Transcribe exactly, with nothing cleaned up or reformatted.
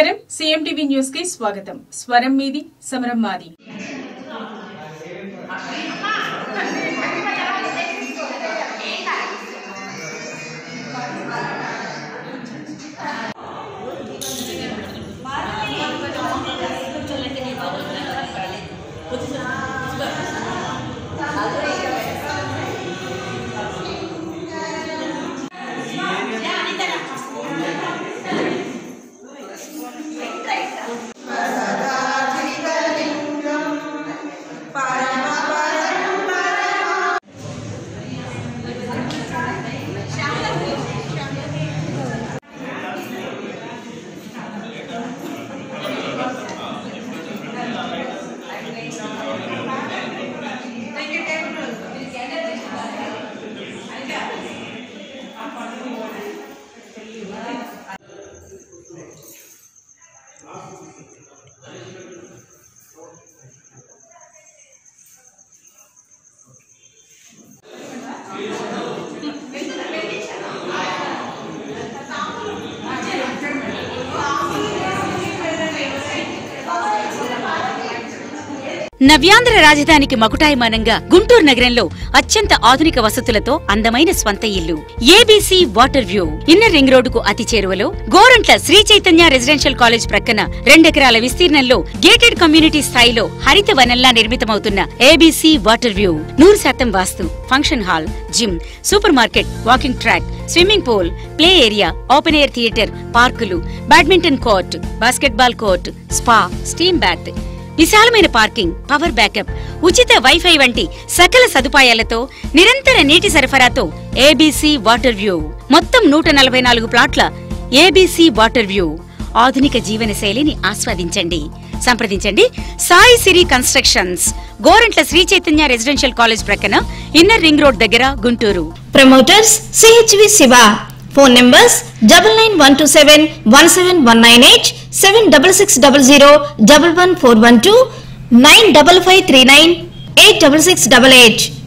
నమస్కారం CMTV news కి స్వాగతం. స్వరం మీది సమరం మాది. నవ్యాంధ్ర రాజధానికి మకుటాయమానంగా గుంటూరు నగరంలో అత్యంత ఆధునిక వసతులతో అందమైన స్వంత ఇల్లు ABC water view. Inner ring రోడ్డుకు అతి చేరువలో గోరంట్ల శ్రీ చైతన్య రెసిడెన్షియల్ కాలేజ్ ప్రక్కన రెండెకరాల విస్తీర్ణంలో గేటెడ్ కమ్యూనిటీ స్థాయిలో హరిత వనంలా నిర్మితమవుతున్న ఏబీసీ వాటర్ వ్యూ. నూరు శాతం వాస్తు, function hall, gym, super market, walking track, swimming pool, play area, open air theatre, పార్కులు, badminton court, basketball court, spa, steam bath, విశాలమైన పార్కింగ్, పవర్ బ్యాకప్, ఉచిత వైఫై వంటి సకల సదుపాయాలతో నిరంతర నీటి సరఫరాతో ఏబీసీ వాటర్ వ్యూ. మొత్తం నూట నలభై నాలుగు ప్లాట్ల ఏబీసీ వాటర్ వ్యూ. ఆధునిక జీవన శైలిని ఆస్వాదించండి. సంప్రదించండి Sai Siri constructions, Gorantla Sri Chaitanya residential college ప్రక్కన, ఇన్నర్ రింగ్ రోడ్ దగ్గర, Guntur. Promoters CHV Siva. Phone numbers double nine one two seven one seven one nine eight, seven double six double zero double one four one two, nine double five three nine eight double six double eight.